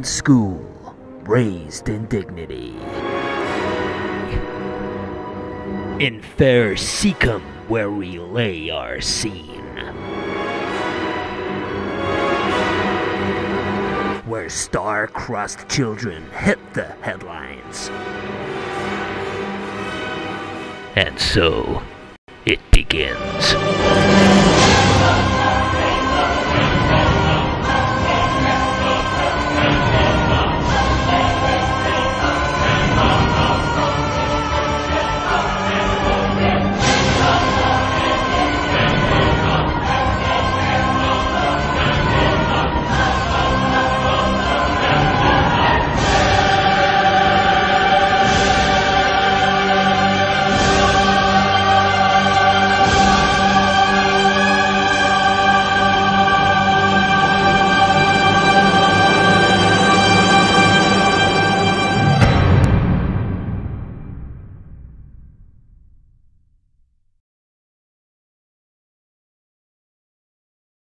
One school raised in dignity. In fair Seacom, where we lay our scene, where star-crossed children hit the headlines. And so, it begins.